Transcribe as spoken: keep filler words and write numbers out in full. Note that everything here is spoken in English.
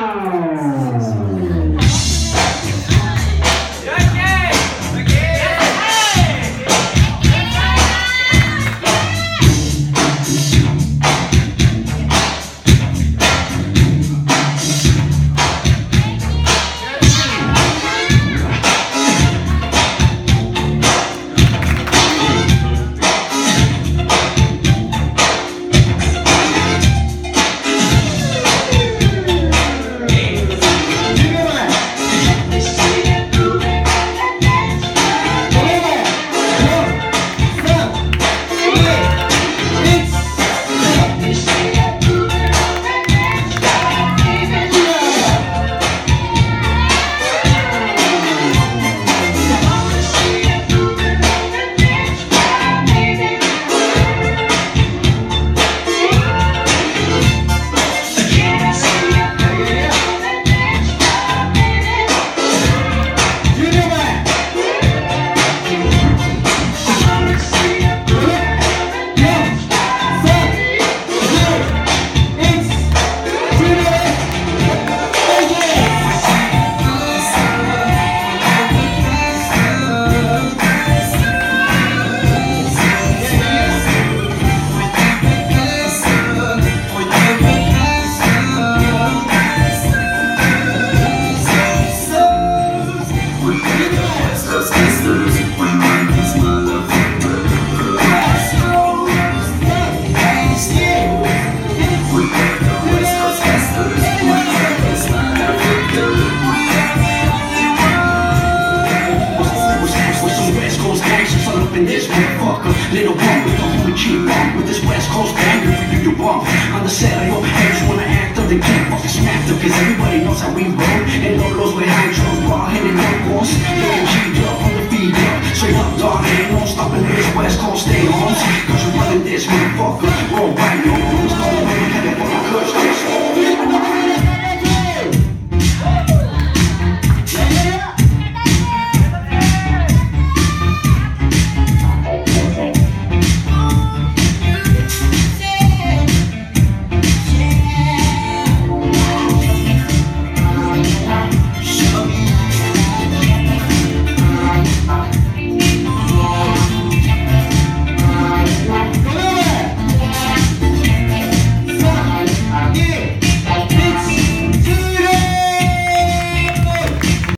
In this motherfucker, little bump with the homie cheap bump with this West Coast banger for you to bump. On the set, I hope haters wanna act up, they can't fucking smack them, cause everybody knows how we roll. And Lolos with high drums, raw hitting up boss. Looking G'd up on the feet up, straight up dog, ain't no stopping this West Coast, stay on. Cause you're running this motherfucker, roll right, no